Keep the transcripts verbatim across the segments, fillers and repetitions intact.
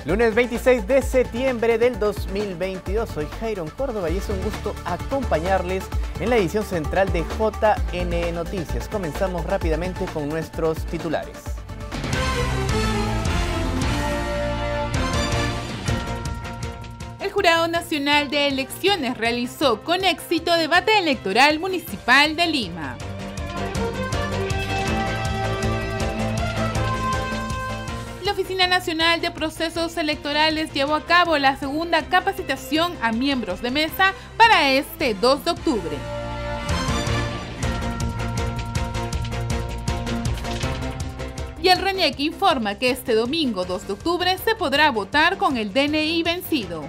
Lunes veintiséis de septiembre del dos mil veintidós, soy Jairon Córdoba y es un gusto acompañarles en la edición central de J N Noticias. Comenzamos rápidamente con nuestros titulares. El Jurado Nacional de Elecciones realizó con éxito debate electoral municipal de Lima. La Oficina Nacional de Procesos Electorales llevó a cabo la segunda capacitación a miembros de mesa para este dos de octubre. Y el RENIEC informa que este domingo dos de octubre se podrá votar con el D N I vencido.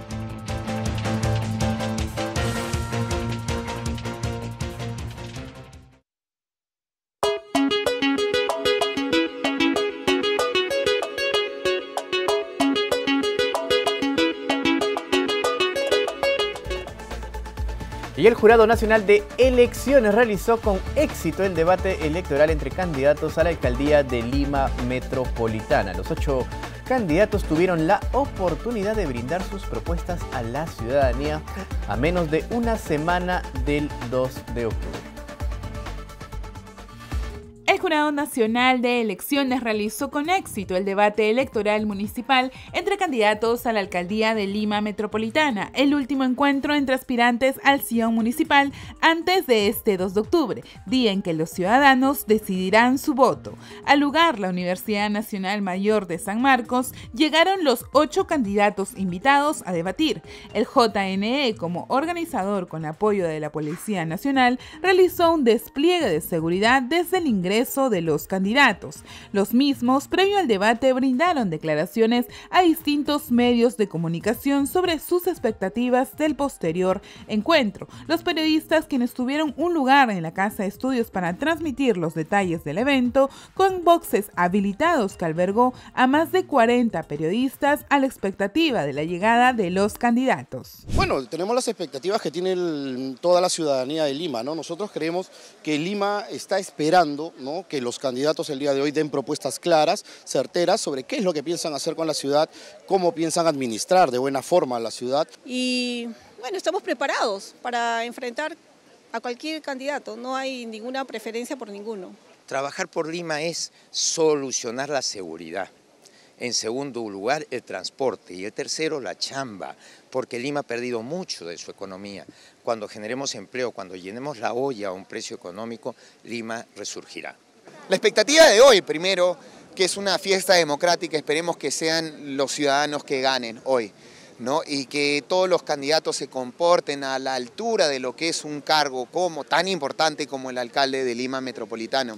Y el Jurado Nacional de Elecciones realizó con éxito el debate electoral entre candidatos a la alcaldía de Lima Metropolitana. Los ocho candidatos tuvieron la oportunidad de brindar sus propuestas a la ciudadanía a menos de una semana del dos de octubre. El Jurado Nacional de Elecciones realizó con éxito el debate electoral municipal entre candidatos a la alcaldía de Lima Metropolitana, el último encuentro entre aspirantes al sillón municipal antes de este dos de octubre, día en que los ciudadanos decidirán su voto. Al lugar, la Universidad Nacional Mayor de San Marcos, llegaron los ocho candidatos invitados a debatir. El J N E, como organizador con apoyo de la Policía Nacional, realizó un despliegue de seguridad desde el ingreso de los candidatos. Los mismos, previo al debate, brindaron declaraciones a distintos medios de comunicación sobre sus expectativas del posterior encuentro. Los periodistas, quienes tuvieron un lugar en la casa de estudios para transmitir los detalles del evento, con boxes habilitados que albergó a más de cuarenta periodistas a la expectativa de la llegada de los candidatos. Bueno, tenemos las expectativas que tiene el, toda la ciudadanía de Lima, ¿no? Nosotros creemos que Lima está esperando, ¿no?, que los candidatos el día de hoy den propuestas claras, certeras, sobre qué es lo que piensan hacer con la ciudad, cómo piensan administrar de buena forma la ciudad. Y bueno, estamos preparados para enfrentar a cualquier candidato, no hay ninguna preferencia por ninguno. Trabajar por Lima es solucionar la seguridad. En segundo lugar, el transporte. Y el tercero, la chamba, porque Lima ha perdido mucho de su economía. Cuando generemos empleo, cuando llenemos la olla a un precio económico, Lima resurgirá. La expectativa de hoy, primero, que es una fiesta democrática, esperemos que sean los ciudadanos que ganen hoy, ¿no? Y que todos los candidatos se comporten a la altura de lo que es un cargo como, tan importante como el alcalde de Lima Metropolitano,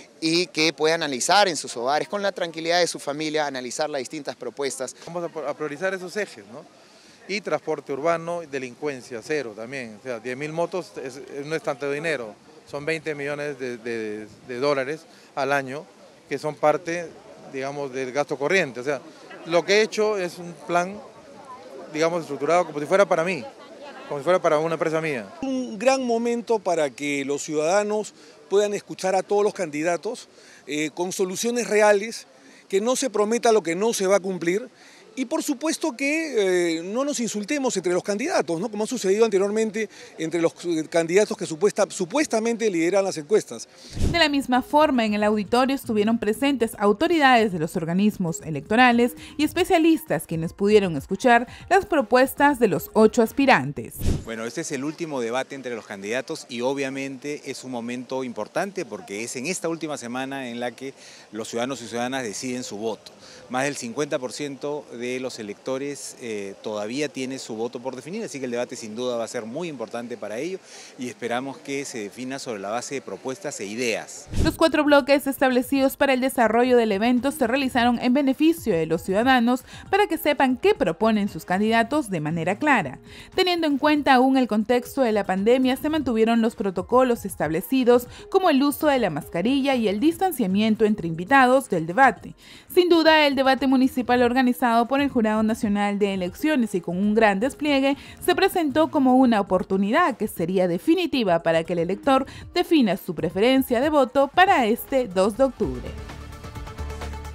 y que puedan analizar en sus hogares, con la tranquilidad de su familia, analizar las distintas propuestas. Vamos a priorizar esos ejes, ¿no? Y transporte urbano, delincuencia, cero también. O sea, diez mil motos es, no es tanto dinero, son veinte millones de, de, de dólares al año, que son parte, digamos, del gasto corriente. O sea, lo que he hecho es un plan, digamos, estructurado como si fuera para mí, como si fuera para una empresa mía. Un gran momento para que los ciudadanos puedan escuchar a todos los candidatos eh, con soluciones reales, que no se prometa lo que no se va a cumplir. Y por supuesto que eh, no nos insultemos entre los candidatos, ¿no?, como ha sucedido anteriormente entre los candidatos que supuesta, supuestamente lideran las encuestas. De la misma forma, en el auditorio estuvieron presentes autoridades de los organismos electorales y especialistas, quienes pudieron escuchar las propuestas de los ocho aspirantes. Bueno, este es el último debate entre los candidatos y obviamente es un momento importante porque es en esta última semana en la que los ciudadanos y ciudadanas deciden su voto. Más del cincuenta por ciento de los electores eh, todavía tiene su voto por definir, así que el debate sin duda va a ser muy importante para ello y esperamos que se defina sobre la base de propuestas e ideas. Los cuatro bloques establecidos para el desarrollo del evento se realizaron en beneficio de los ciudadanos para que sepan qué proponen sus candidatos de manera clara. Teniendo en cuenta aún el contexto de la pandemia, se mantuvieron los protocolos establecidos como el uso de la mascarilla y el distanciamiento entre invitados del debate. Sin duda, el debate municipal organizado por el Jurado Nacional de Elecciones y con un gran despliegue se presentó como una oportunidad que sería definitiva para que el elector defina su preferencia de voto para este dos de octubre.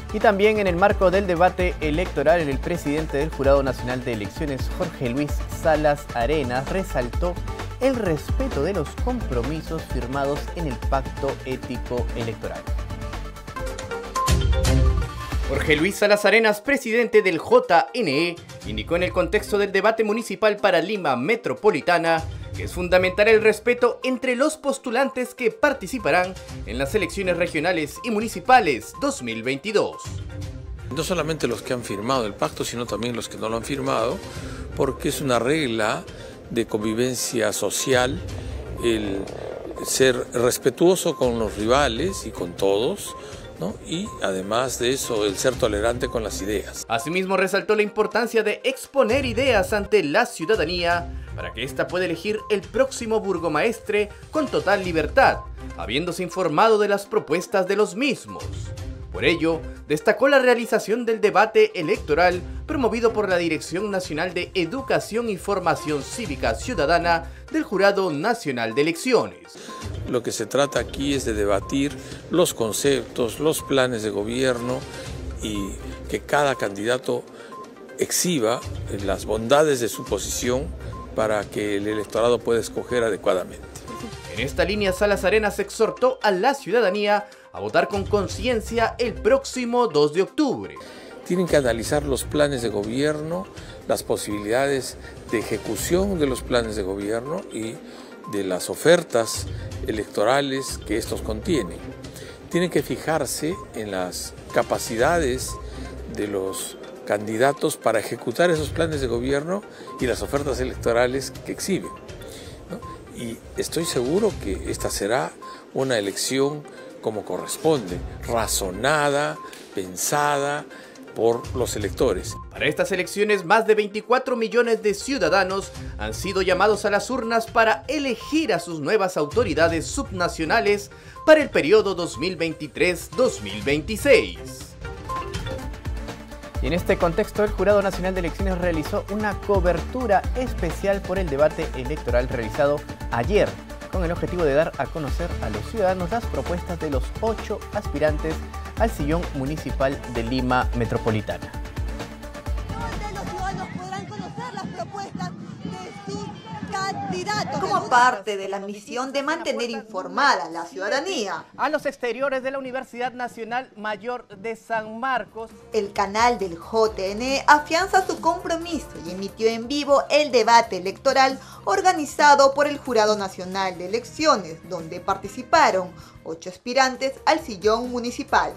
Y también en el marco del debate electoral, el presidente del Jurado Nacional de Elecciones, Jorge Luis Salas Arenas, resaltó el respeto de los compromisos firmados en el Pacto Ético Electoral. Jorge Luis Salas Arenas, presidente del J N E, indicó en el contexto del debate municipal para Lima Metropolitana que es fundamental el respeto entre los postulantes que participarán en las elecciones regionales y municipales dos mil veintidós. No solamente los que han firmado el pacto, sino también los que no lo han firmado, porque es una regla de convivencia social el ser respetuoso con los rivales y con todos, ¿no? Y además de eso, el ser tolerante con las ideas. Asimismo, resaltó la importancia de exponer ideas ante la ciudadanía para que ésta pueda elegir el próximo burgomaestre con total libertad, habiéndose informado de las propuestas de los mismos. Por ello, destacó la realización del debate electoral promovido por la Dirección Nacional de Educación y Formación Cívica Ciudadana del Jurado Nacional de Elecciones. Lo que se trata aquí es de debatir los conceptos, los planes de gobierno y que cada candidato exhiba las bondades de su posición para que el electorado pueda escoger adecuadamente. En esta línea, Salas Arenas exhortó a la ciudadanía a votar con conciencia el próximo dos de octubre. Tienen que analizar los planes de gobierno, las posibilidades de ejecución de los planes de gobierno y de las ofertas electorales que estos contienen. Tienen que fijarse en las capacidades de los candidatos para ejecutar esos planes de gobierno y las ofertas electorales que exhiben, ¿no? Y estoy seguro que esta será una elección como corresponde, razonada, pensada por los electores. Para estas elecciones, más de veinticuatro millones de ciudadanos han sido llamados a las urnas para elegir a sus nuevas autoridades subnacionales para el periodo dos mil veintitrés a dos mil veintiséis. Y en este contexto, el Jurado Nacional de Elecciones realizó una cobertura especial por el debate electoral realizado ayer, con el objetivo de dar a conocer a los ciudadanos las propuestas de los ocho aspirantes al sillón municipal de Lima Metropolitana. Los ciudadanos podrán conocer las propuestas de sus candidatos. Como parte de la misión de mantener informada a la ciudadanía. A los exteriores de la Universidad Nacional Mayor de San Marcos, el canal del J N E afianza su compromiso y emitió en vivo el debate electoral organizado por el Jurado Nacional de Elecciones, donde participaron ocho aspirantes al sillón municipal.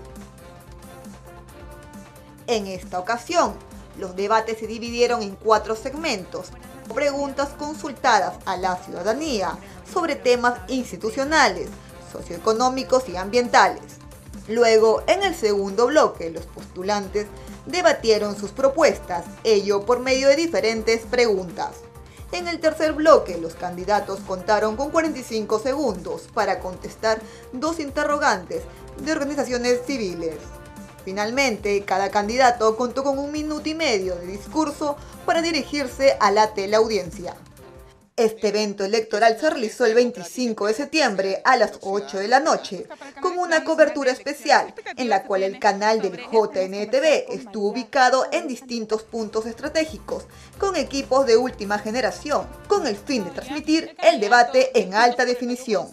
En esta ocasión, los debates se dividieron en cuatro segmentos. Preguntas consultadas a la ciudadanía sobre temas institucionales, socioeconómicos y ambientales. Luego, en el segundo bloque, los postulantes debatieron sus propuestas, ello por medio de diferentes preguntas. En el tercer bloque, los candidatos contaron con cuarenta y cinco segundos para contestar dos interrogantes de organizaciones civiles. Finalmente, cada candidato contó con un minuto y medio de discurso para dirigirse a la teleaudiencia. Este evento electoral se realizó el veinticinco de septiembre a las ocho de la noche, con una cobertura especial en la cual el canal del J N E T V estuvo ubicado en distintos puntos estratégicos, con equipos de última generación, con el fin de transmitir el debate en alta definición.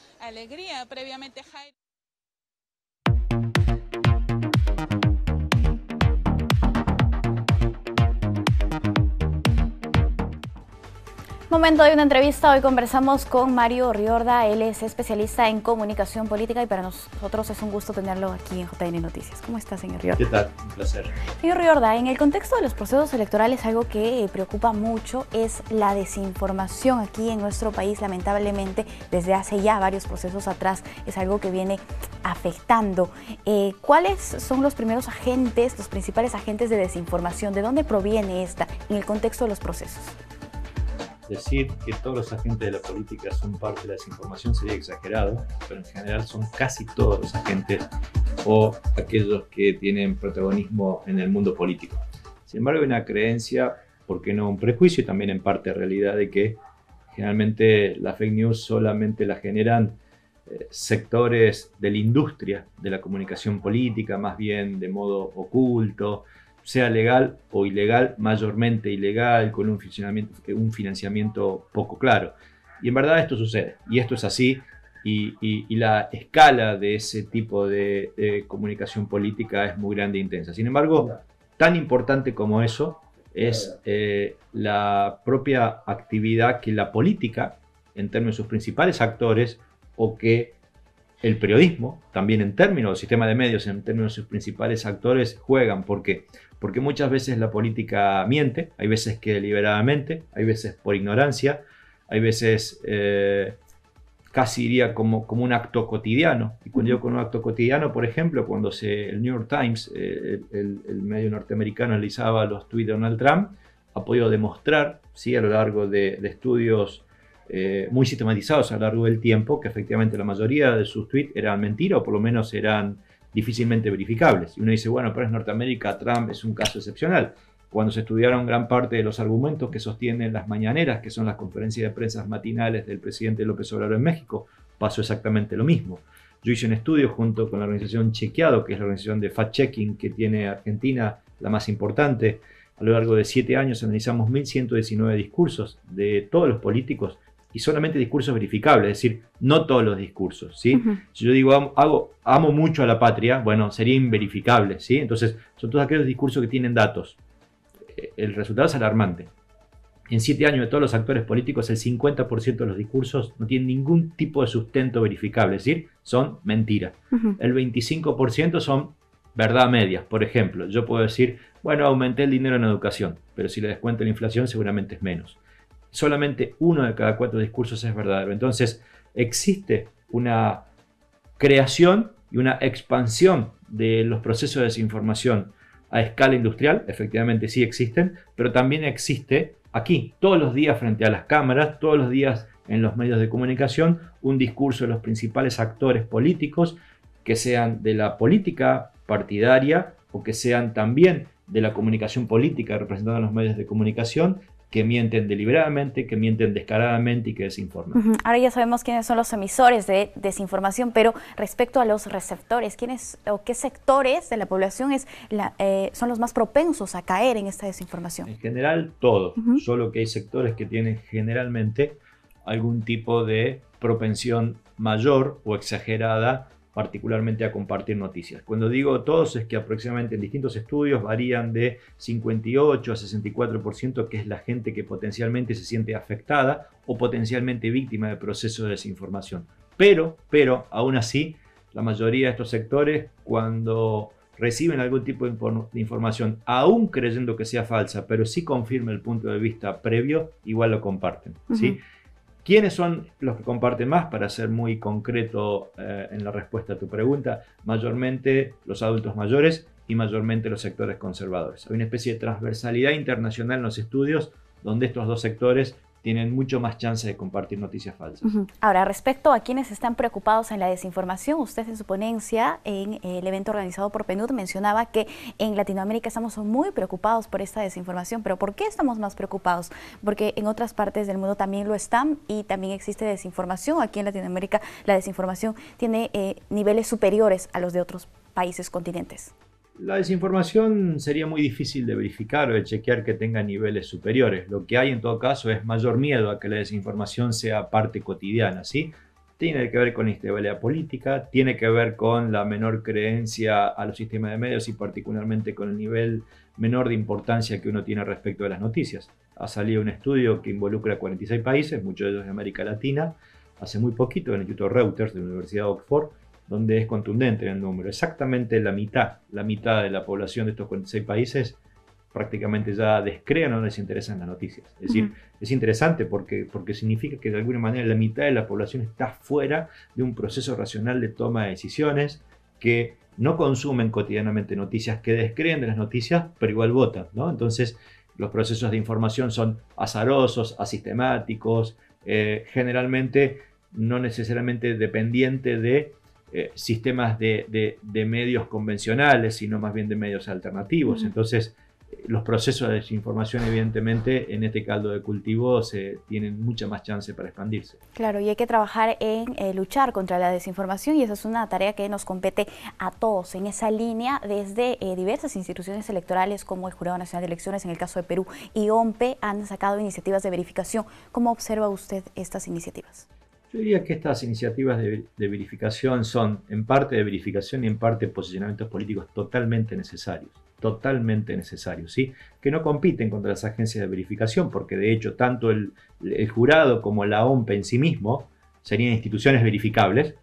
Momento de una entrevista. Hoy conversamos con Mario Riorda. Él es especialista en comunicación política y para nosotros es un gusto tenerlo aquí en J N Noticias. ¿Cómo está, señor Riorda? ¿Qué tal? Un placer. Señor Riorda, en el contexto de los procesos electorales, algo que preocupa mucho es la desinformación aquí en nuestro país. Lamentablemente, desde hace ya varios procesos atrás, es algo que viene afectando. Eh, ¿Cuáles son los primeros agentes, los principales agentes de desinformación? ¿De dónde proviene esta en el contexto de los procesos? Decir que todos los agentes de la política son parte de la desinformación sería exagerado, pero en general son casi todos los agentes o aquellos que tienen protagonismo en el mundo político. Sin embargo, hay una creencia, ¿por qué no un prejuicio y también en parte realidad, de que generalmente las fake news solamente las generan eh, sectores de la industria de la comunicación política, más bien de modo oculto, sea legal o ilegal, mayormente ilegal, con un financiamiento, un financiamiento poco claro. Y en verdad esto sucede, y esto es así, y, y, y la escala de ese tipo de, de comunicación política es muy grande e intensa. Sin embargo, tan importante como eso es eh, la propia actividad que la política, en términos de sus principales actores, o que el periodismo, también en términos del sistema de medios, en términos de sus principales actores, juegan. ¿Por qué? Porque muchas veces la política miente, hay veces que deliberadamente, hay veces por ignorancia, hay veces eh, casi diría como, como un acto cotidiano. Y cuando digo con un acto cotidiano, por ejemplo, cuando se, el New York Times, eh, el, el medio norteamericano, analizaba los tweets de Donald Trump, ha podido demostrar, ¿sí?, a lo largo de, de estudios eh, muy sistematizados a lo largo del tiempo, que efectivamente la mayoría de sus tweets eran mentiras, o por lo menos eran difícilmente verificables. Y uno dice, bueno, pero es Norteamérica, Trump es un caso excepcional. Cuando se estudiaron gran parte de los argumentos que sostienen las mañaneras, que son las conferencias de prensa matinales del presidente López Obrador en México, pasó exactamente lo mismo. Yo hice un estudio junto con la organización Chequeado, que es la organización de fact-checking que tiene Argentina, la más importante. A lo largo de siete años analizamos mil ciento diecinueve discursos de todos los políticos y solamente discursos verificables, es decir, no todos los discursos, ¿sí? Uh-huh. Si yo digo, amo, hago, amo mucho a la patria, bueno, sería inverificable, ¿sí? Entonces, son todos aquellos discursos que tienen datos. El resultado es alarmante. En siete años de todos los actores políticos, el cincuenta por ciento de los discursos no tienen ningún tipo de sustento verificable, es decir, son mentiras. Uh-huh. El veinticinco por ciento son verdad medias. Por ejemplo, yo puedo decir, bueno, aumenté el dinero en educación, pero si le descuento la inflación seguramente es menos. Solamente uno de cada cuatro discursos es verdadero. Entonces, existe una creación y una expansión de los procesos de desinformación a escala industrial, efectivamente sí existen, pero también existe aquí, todos los días frente a las cámaras, todos los días en los medios de comunicación, un discurso de los principales actores políticos, que sean de la política partidaria o que sean también de la comunicación política representada en los medios de comunicación, que mienten deliberadamente, que mienten descaradamente y que desinforman. Uh-huh. Ahora ya sabemos quiénes son los emisores de desinformación, pero respecto a los receptores, ¿quiénes o qué sectores de la población es la, eh, son los más propensos a caer en esta desinformación? En general, todos, uh-huh. Solo que hay sectores que tienen generalmente algún tipo de propensión mayor o exagerada, particularmente a compartir noticias. Cuando digo todos, es que aproximadamente en distintos estudios varían de cincuenta y ocho a sesenta y cuatro por ciento, que es la gente que potencialmente se siente afectada o potencialmente víctima del proceso de desinformación. Pero, pero, aún así, la mayoría de estos sectores, cuando reciben algún tipo de, inform- de información, aún creyendo que sea falsa, pero sí confirma el punto de vista previo, igual lo comparten, uh-huh. ¿Sí? ¿Quiénes son los que comparten más? Para ser muy concreto eh, en la respuesta a tu pregunta, mayormente los adultos mayores y mayormente los sectores conservadores. Hay una especie de transversalidad internacional en los estudios donde estos dos sectores tienen mucho más chance de compartir noticias falsas. Uh-huh. Ahora, respecto a quienes están preocupados en la desinformación, usted en su ponencia en el evento organizado por PNUD mencionaba que en Latinoamérica estamos muy preocupados por esta desinformación, pero ¿por qué estamos más preocupados? Porque en otras partes del mundo también lo están y también existe desinformación. Aquí en Latinoamérica la desinformación tiene eh, niveles superiores a los de otros países, continentes. La desinformación sería muy difícil de verificar o de chequear que tenga niveles superiores. Lo que hay en todo caso es mayor miedo a que la desinformación sea parte cotidiana, ¿sí? Tiene que ver con la inestabilidad política, tiene que ver con la menor creencia a los sistemas de medios y particularmente con el nivel menor de importancia que uno tiene respecto de las noticias. Ha salido un estudio que involucra a cuarenta y seis países, muchos de ellos de América Latina, hace muy poquito en el Instituto Reuters de la Universidad de Oxford, donde es contundente el número. Exactamente la mitad, la mitad de la población de estos cuarenta y seis países prácticamente ya descrean o no les interesan las noticias. Es decir, uh-huh. es interesante porque, porque significa que de alguna manera la mitad de la población está fuera de un proceso racional de toma de decisiones, que no consumen cotidianamente noticias, que descreen de las noticias, pero igual votan, ¿no? Entonces, los procesos de información son azarosos, asistemáticos, eh, generalmente no necesariamente dependientes de Eh, sistemas de, de, de medios convencionales, sino más bien de medios alternativos. Uh-huh. Entonces, los procesos de desinformación, evidentemente, en este caldo de cultivo se tienen mucha más chance para expandirse. Claro, y hay que trabajar en eh, luchar contra la desinformación, y esa es una tarea que nos compete a todos en esa línea, desde eh, diversas instituciones electorales como el Jurado Nacional de Elecciones, en el caso de Perú, y OMPE han sacado iniciativas de verificación. ¿Cómo observa usted estas iniciativas? Yo diría que estas iniciativas de, de verificación son en parte de verificación y en parte posicionamientos políticos totalmente necesarios. totalmente necesarios, ¿sí? Que no compiten contra las agencias de verificación, porque de hecho tanto el, el jurado como la OMPE en sí mismo serían instituciones verificables,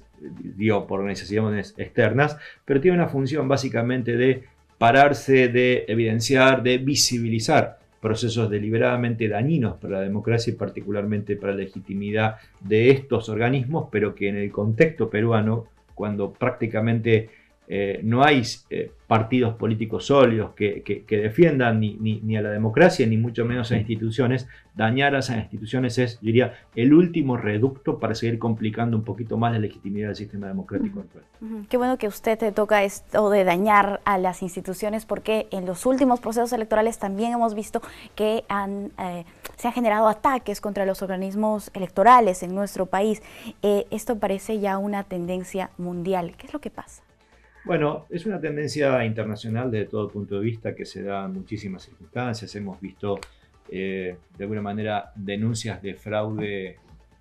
digo, por organizaciones externas, pero tiene una función básicamente de pararse, de evidenciar, de visibilizar procesos deliberadamente dañinos para la democracia y particularmente para la legitimidad de estos organismos, pero que en el contexto peruano, cuando prácticamente Eh, no hay eh, partidos políticos sólidos que, que, que defiendan ni, ni, ni a la democracia, ni mucho menos a instituciones. Dañar a esas instituciones es, yo diría, el último reducto para seguir complicando un poquito más la legitimidad del sistema democrático uh-huh. actual. Uh-huh. Qué bueno que usted te toca esto de dañar a las instituciones, porque en los últimos procesos electorales también hemos visto que han, eh, se han generado ataques contra los organismos electorales en nuestro país. Eh, esto parece ya una tendencia mundial. ¿Qué es lo que pasa? Bueno, es una tendencia internacional desde todo punto de vista que se da en muchísimas circunstancias. Hemos visto eh, de alguna manera denuncias de fraude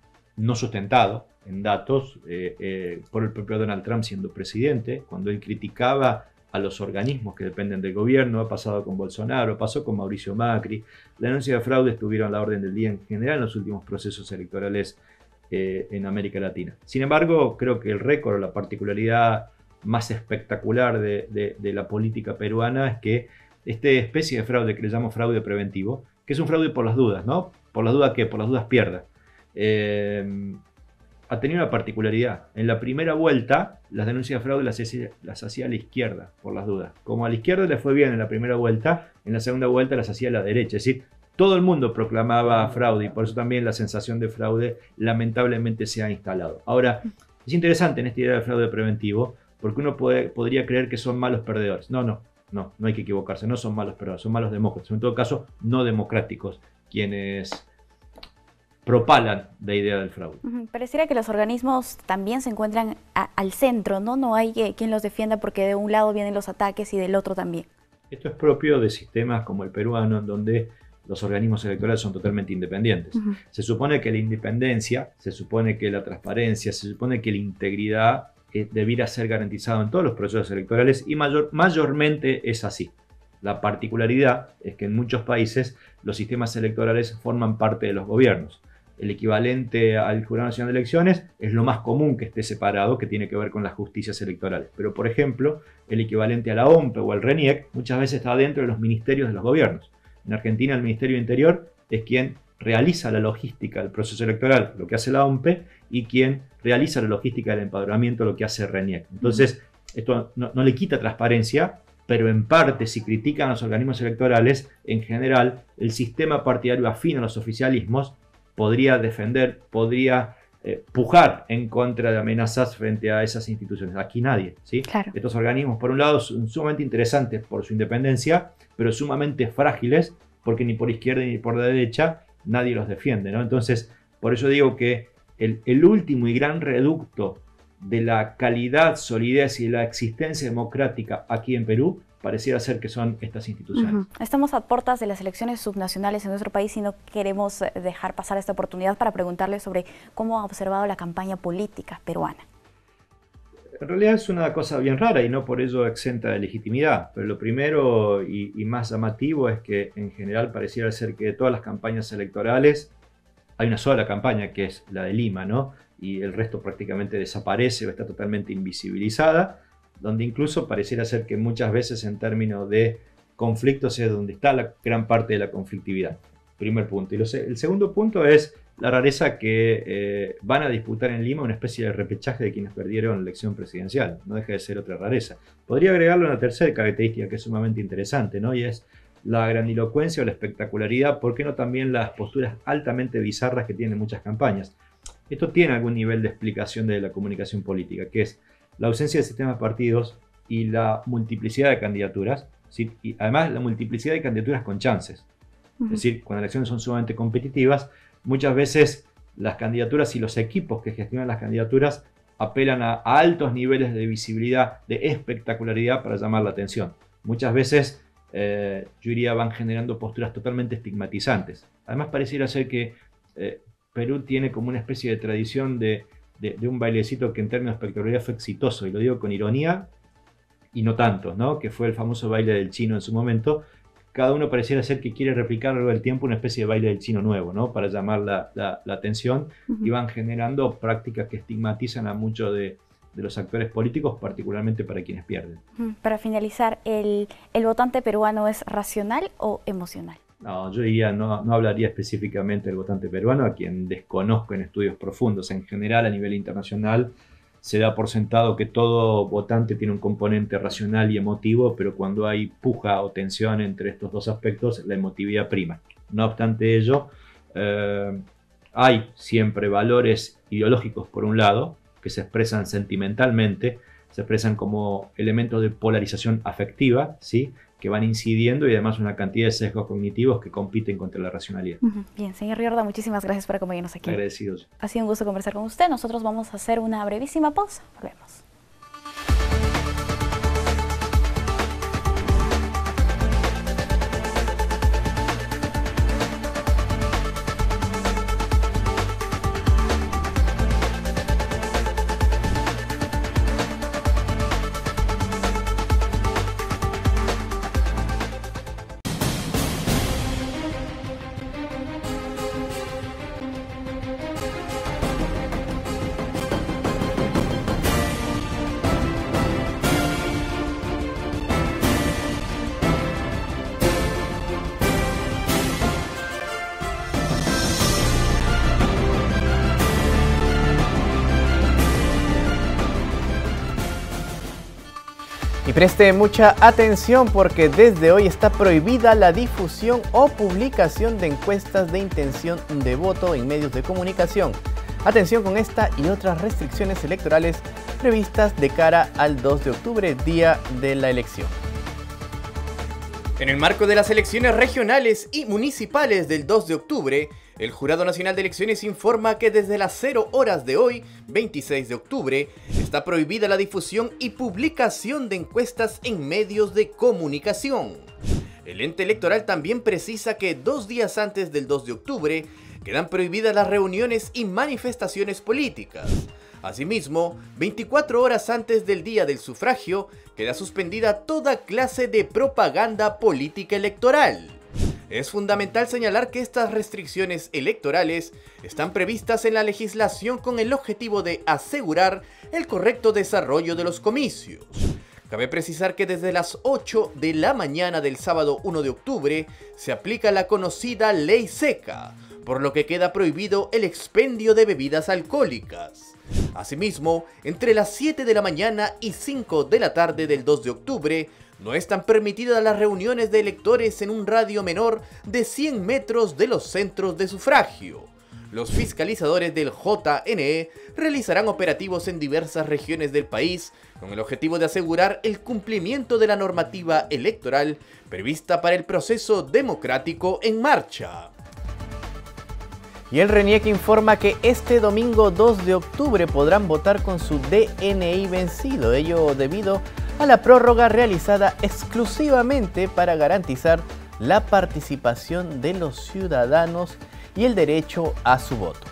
no sustentado en datos eh, eh, por el propio Donald Trump siendo presidente, cuando él criticaba a los organismos que dependen del gobierno. Ha pasado con Bolsonaro, pasó con Mauricio Macri. La denuncia de fraude estuvieron a la orden del día en general en los últimos procesos electorales eh, en América Latina. Sin embargo, creo que el récord, la particularidad más espectacular de, de, de la política peruana es que esta especie de fraude que le llamo fraude preventivo, que es un fraude por las dudas, ¿no? Por las dudas que, por las dudas pierda, eh, ha tenido una particularidad. En la primera vuelta, las denuncias de fraude las, las hacía a la izquierda, por las dudas. Como a la izquierda le fue bien en la primera vuelta, en la segunda vuelta las hacía a la derecha. Es decir, todo el mundo proclamaba fraude y por eso también la sensación de fraude lamentablemente se ha instalado. Ahora, es interesante en esta idea del fraude preventivo, porque uno puede, podría creer que son malos perdedores. No, no, no, no hay que equivocarse, no son malos perdedores, son malos demócratas, en todo caso no democráticos, quienes propalan la idea del fraude. Uh-huh. Pareciera que los organismos también se encuentran a, al centro, ¿no? No hay eh, quien los defienda porque de un lado vienen los ataques y del otro también. Esto es propio de sistemas como el peruano, en donde los organismos electorales son totalmente independientes. Uh-huh. Se supone que la independencia, se supone que la transparencia, se supone que la integridad eh, debiera ser garantizado en todos los procesos electorales y mayor, mayormente es así. La particularidad es que en muchos países los sistemas electorales forman parte de los gobiernos. El equivalente al Jurado Nacional de Elecciones es lo más común que esté separado, que tiene que ver con las justicias electorales. Pero, por ejemplo, el equivalente a la OMPE o al RENIEC muchas veces está dentro de los ministerios de los gobiernos. En Argentina, el Ministerio de Interior es quien realiza la logística del proceso electoral, lo que hace la OMPE, y quien realiza la logística del empadronamiento, lo que hace RENIEC. Entonces, esto no, no le quita transparencia, pero en parte, si critican a los organismos electorales, en general, el sistema partidario afín a los oficialismos podría defender, podría eh, pujar en contra de amenazas frente a esas instituciones. Aquí nadie, ¿sí? Claro. Estos organismos, por un lado, son sumamente interesantes por su independencia, pero sumamente frágiles, porque ni por izquierda ni por derecha nadie los defiende, ¿no? Entonces, por eso digo que el, el último y gran reducto de la calidad, solidez y la existencia democrática aquí en Perú pareciera ser que son estas instituciones. Uh-huh. Estamos a puertas de las elecciones subnacionales en nuestro país y no queremos dejar pasar esta oportunidad para preguntarle sobre cómo ha observado la campaña política peruana. En realidad es una cosa bien rara y no por ello exenta de legitimidad, pero lo primero y, y más llamativo es que en general pareciera ser que de todas las campañas electorales hay una sola campaña que es la de Lima, ¿no? Y el resto prácticamente desaparece o está totalmente invisibilizada, donde incluso pareciera ser que muchas veces en términos de conflictos es donde está la gran parte de la conflictividad. Primer punto. Y lo, el segundo punto es la rareza que eh, van a disputar en Lima una especie de repechaje de quienes perdieron la elección presidencial. No deja de ser otra rareza. Podría agregarle una tercera característica que es sumamente interesante, ¿no? Y es la grandilocuencia o la espectacularidad, ¿por qué no también las posturas altamente bizarras que tienen muchas campañas? Esto tiene algún nivel de explicación de la comunicación política, que es la ausencia de sistemas de partidos y la multiplicidad de candidaturas, ¿sí? Y además la multiplicidad de candidaturas con chances. Uh-huh. Es decir, cuando las elecciones son sumamente competitivas, muchas veces las candidaturas y los equipos que gestionan las candidaturas apelan a, a altos niveles de visibilidad, de espectacularidad para llamar la atención. Muchas veces, eh, yo diría, van generando posturas totalmente estigmatizantes. Además, pareciera ser que eh, Perú tiene como una especie de tradición de, de, de un bailecito que en términos de espectacularidad fue exitoso, y lo digo con ironía, y no tanto, ¿no? Que fue el famoso baile del chino en su momento. Cada uno pareciera ser que quiere replicar a lo largo del tiempo una especie de baile del chino nuevo, ¿no? Para llamar la, la, la atención, uh-huh. y van generando prácticas que estigmatizan a muchos de, de los actores políticos, particularmente para quienes pierden. Para finalizar, ¿el, el votante peruano es racional o emocional? No, yo diría, no, no hablaría específicamente del votante peruano, a quien desconozco en estudios profundos. En general, a nivel internacional, se da por sentado que todo votante tiene un componente racional y emotivo, pero cuando hay puja o tensión entre estos dos aspectos, la emotividad prima. No obstante ello, eh, hay siempre valores ideológicos por un lado, que se expresan sentimentalmente, se expresan como elementos de polarización afectiva, ¿sí? Que van incidiendo, y además una cantidad de sesgos cognitivos que compiten contra la racionalidad. Bien, señor Riorda, muchísimas gracias por acompañarnos aquí. Agradecidos. Ha sido un gusto conversar con usted. Nosotros vamos a hacer una brevísima pausa. Volvemos. Y preste mucha atención porque desde hoy está prohibida la difusión o publicación de encuestas de intención de voto en medios de comunicación. Atención con esta y otras restricciones electorales previstas de cara al dos de octubre, día de la elección. En el marco de las elecciones regionales y municipales del dos de octubre, el Jurado Nacional de Elecciones informa que desde las cero horas de hoy, veintiséis de octubre, está prohibida la difusión y publicación de encuestas en medios de comunicación. El ente electoral también precisa que dos días antes del dos de octubre quedan prohibidas las reuniones y manifestaciones políticas. Asimismo, veinticuatro horas antes del día del sufragio, queda suspendida toda clase de propaganda política electoral. Es fundamental señalar que estas restricciones electorales están previstas en la legislación con el objetivo de asegurar el correcto desarrollo de los comicios. Cabe precisar que desde las ocho de la mañana del sábado uno de octubre se aplica la conocida ley seca, por lo que queda prohibido el expendio de bebidas alcohólicas. Asimismo, entre las siete de la mañana y cinco de la tarde del dos de octubre, no están permitidas las reuniones de electores en un radio menor de cien metros de los centros de sufragio. Los fiscalizadores del J N E realizarán operativos en diversas regiones del país con el objetivo de asegurar el cumplimiento de la normativa electoral prevista para el proceso democrático en marcha. Y el RENIEC informa que este domingo dos de octubre podrán votar con su D N I vencido, ello debido a la prórroga realizada exclusivamente para garantizar la participación de los ciudadanos y el derecho a su voto.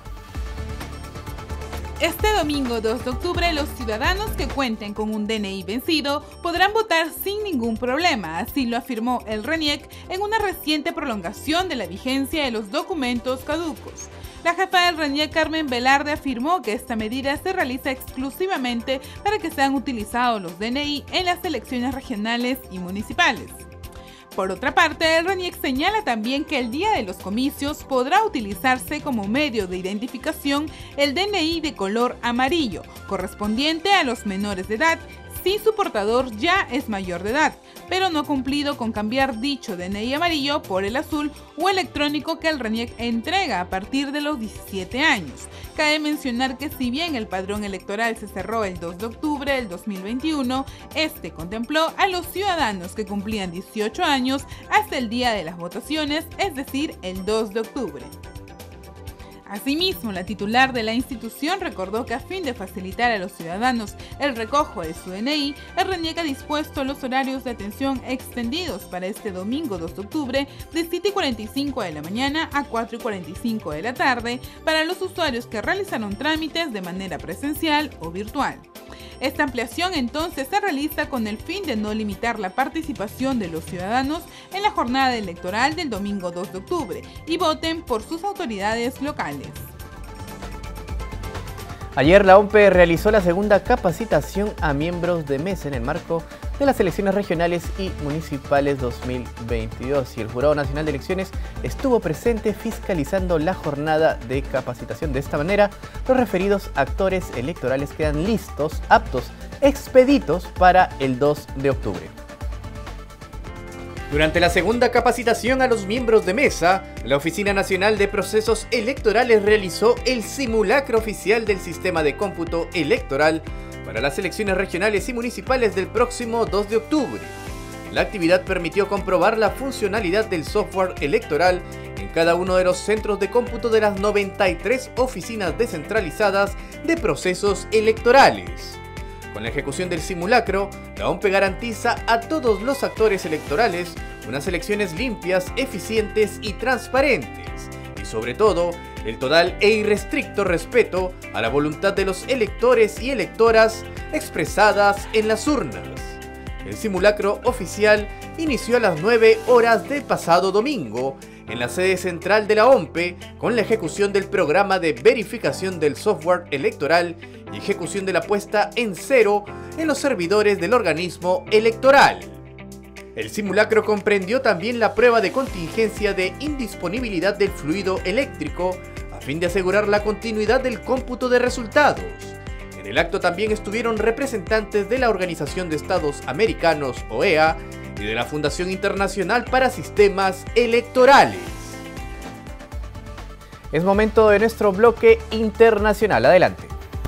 Este domingo dos de octubre, los ciudadanos que cuenten con un D N I vencido podrán votar sin ningún problema, así lo afirmó el RENIEC en una reciente prolongación de la vigencia de los documentos caducos. La jefa del RENIEC, Carmen Velarde, afirmó que esta medida se realiza exclusivamente para que sean utilizados los D N I en las elecciones regionales y municipales. Por otra parte, el RENIEC señala también que el día de los comicios podrá utilizarse como medio de identificación el D N I de color amarillo, correspondiente a los menores de edad, si su portador ya es mayor de edad, pero no ha cumplido con cambiar dicho D N I amarillo por el azul o electrónico que el RENIEC entrega a partir de los diecisiete años. Cabe mencionar que si bien el padrón electoral se cerró el dos de octubre del dos mil veintiuno, este contempló a los ciudadanos que cumplían dieciocho años hasta el día de las votaciones, es decir, el dos de octubre. Asimismo, la titular de la institución recordó que a fin de facilitar a los ciudadanos el recojo de su D N I, el RENIEC ha dispuesto los horarios de atención extendidos para este domingo dos de octubre de siete y cuarenta y cinco de la mañana a cuatro y cuarenta y cinco de la tarde para los usuarios que realizaron trámites de manera presencial o virtual. Esta ampliación entonces se realiza con el fin de no limitar la participación de los ciudadanos en la jornada electoral del domingo dos de octubre y voten por sus autoridades locales. Ayer la O M P realizó la segunda capacitación a miembros de mesa en el marco de las elecciones regionales y municipales dos mil veintidós y el Jurado Nacional de Elecciones estuvo presente fiscalizando la jornada de capacitación. De esta manera, los referidos actores electorales quedan listos, aptos, expeditos para el dos de octubre. Durante la segunda capacitación a los miembros de mesa, la Oficina Nacional de Procesos Electorales realizó el simulacro oficial del sistema de cómputo electoral para las elecciones regionales y municipales del próximo dos de octubre. La actividad permitió comprobar la funcionalidad del software electoral en cada uno de los centros de cómputo de las noventa y tres oficinas descentralizadas de procesos electorales. Con la ejecución del simulacro, la O M P garantiza a todos los actores electorales unas elecciones limpias, eficientes y transparentes, y sobre todo, el total e irrestricto respeto a la voluntad de los electores y electoras expresadas en las urnas. El simulacro oficial inició a las nueve horas del pasado domingo en la sede central de la O M P con la ejecución del programa de verificación del software electoral y ejecución de la puesta en cero en los servidores del organismo electoral. El simulacro comprendió también la prueba de contingencia de indisponibilidad del fluido eléctrico a fin de asegurar la continuidad del cómputo de resultados. En el acto también estuvieron representantes de la Organización de Estados Americanos, O E A, y de la Fundación Internacional para Sistemas Electorales. Es momento de nuestro bloque internacional. Adelante.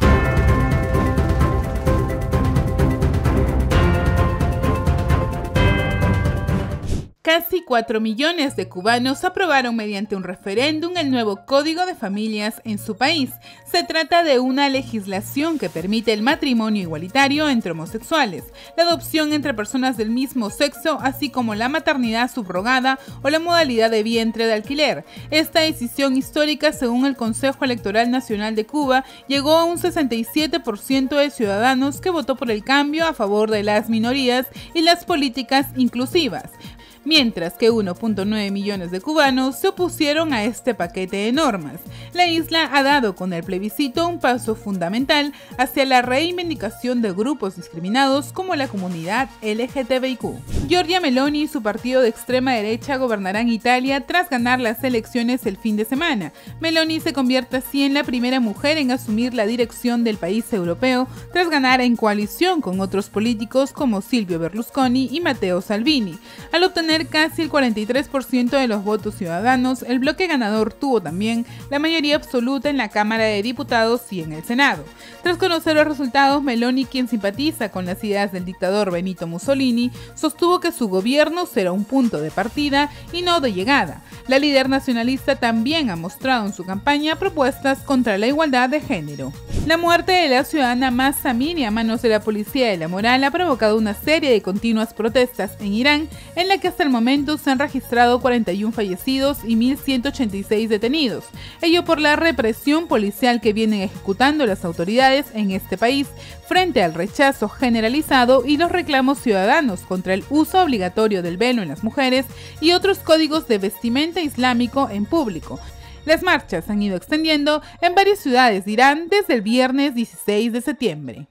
Casi cuatro millones de cubanos aprobaron mediante un referéndum el nuevo Código de Familias en su país. Se trata de una legislación que permite el matrimonio igualitario entre homosexuales, la adopción entre personas del mismo sexo, así como la maternidad subrogada o la modalidad de vientre de alquiler. Esta decisión histórica, según el Consejo Electoral Nacional de Cuba, llegó a un sesenta y siete por ciento de ciudadanos que votó por el cambio a favor de las minorías y las políticas inclusivas, mientras que uno punto nueve millones de cubanos se opusieron a este paquete de normas. La isla ha dado con el plebiscito un paso fundamental hacia la reivindicación de grupos discriminados como la comunidad L G T B I Q. Giorgia Meloni y su partido de extrema derecha gobernarán Italia tras ganar las elecciones el fin de semana. Meloni se convierte así en la primera mujer en asumir la dirección del país europeo tras ganar en coalición con otros políticos como Silvio Berlusconi y Matteo Salvini. Al obtener casi el cuarenta y tres por ciento de los votos ciudadanos, el bloque ganador tuvo también la mayoría absoluta en la Cámara de Diputados y en el Senado. Tras conocer los resultados, Meloni, quien simpatiza con las ideas del dictador Benito Mussolini, sostuvo que su gobierno será un punto de partida y no de llegada. La líder nacionalista también ha mostrado en su campaña propuestas contra la igualdad de género. La muerte de la ciudadana Mahsa Amini a manos de la policía de la moral ha provocado una serie de continuas protestas en Irán, en la que hasta el momento se han registrado cuarenta y uno fallecidos y mil ciento ochenta y seis detenidos, ello por la represión policial que vienen ejecutando las autoridades en este país frente al rechazo generalizado y los reclamos ciudadanos contra el uso obligatorio del velo en las mujeres y otros códigos de vestimenta islámico en público. Las marchas se han ido extendiendo en varias ciudades de Irán desde el viernes dieciséis de septiembre.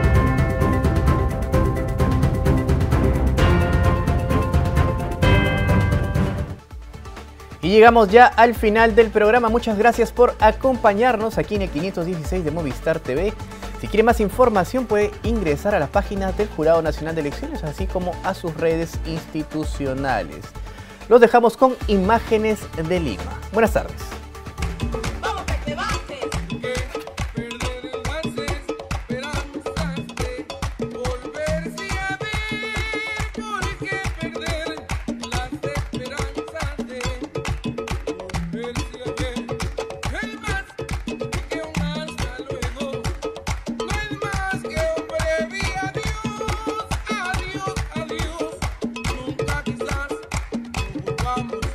Y llegamos ya al final del programa. Muchas gracias por acompañarnos aquí en el quinientos dieciséis de Movistar T V. Si quiere más información puede ingresar a las páginas del Jurado Nacional de Elecciones, así como a sus redes institucionales. Los dejamos con imágenes de Lima. Buenas tardes. Vamos.